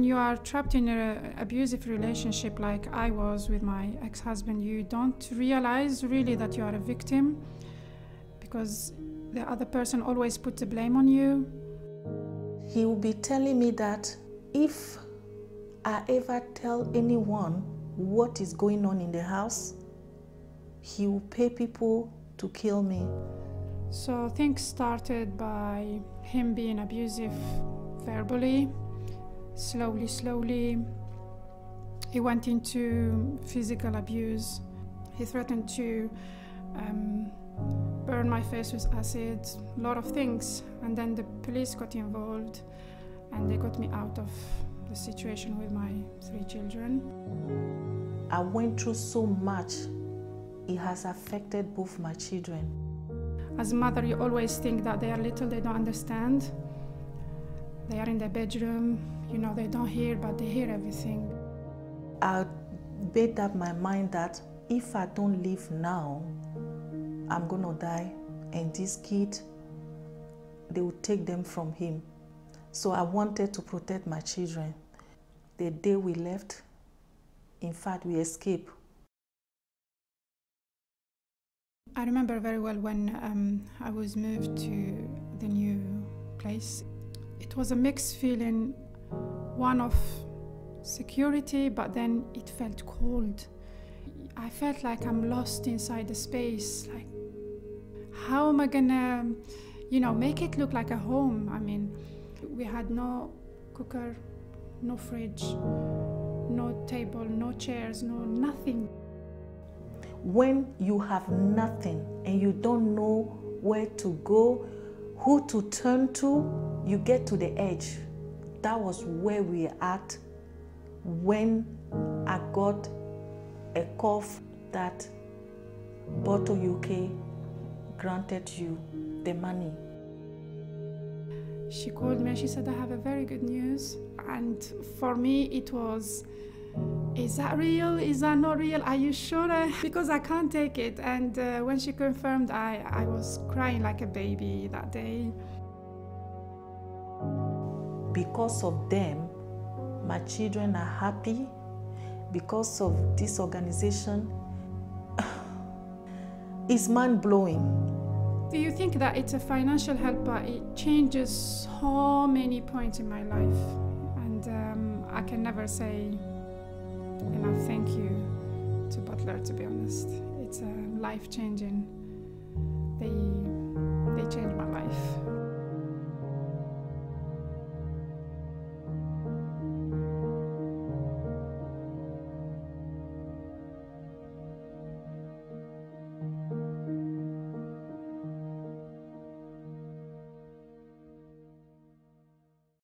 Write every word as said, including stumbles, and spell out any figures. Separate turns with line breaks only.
you are trapped in an abusive relationship like I was with my ex-husband, you don't realize really that you are a victim because the other person always puts the blame on you.
He will be telling me that if I ever tell anyone what is going on in the house, he will pay people to kill me.
So things started by him being abusive verbally. Slowly, slowly, he went into physical abuse. He threatened to um, burn my face with acid, a lot of things. And then the police got involved and they got me out of the situation with my three children.
I went through so much. It has affected both my children.
As a mother, you always think that they are little, they don't understand. They are in their bedroom, you know, they don't hear, but they hear everything.
I made up my mind that if I don't leave now, I'm gonna die, and this kid, they will take them from him. So I wanted to protect my children. The day we left, in fact, we escaped.
I remember very well when um, I was moved to the new place. It was a mixed feeling, one of security, but then it felt cold. I felt like I'm lost inside the space. Like, how am I gonna, you know, make it look like a home? I mean, we had no cooker, no fridge, no table, no chairs, no nothing.
When you have nothing and you don't know where to go, who to turn to, you get to the edge. That was where we were at when I got a call that Buttle U K granted you the money.
She called me and she said, I have a very good news. And for me, it was, is that real? Is that not real? Are you sure? Because I can't take it. And uh, when she confirmed, I, I was crying like a baby that day.
Because of them, my children are happy. Because of this organization, it's mind-blowing.
Do you think that it's a financial help, but it changes so many points in my life? And um, I can never say enough thank you to Butler, to be honest. It's uh, life-changing. They, they changed my life.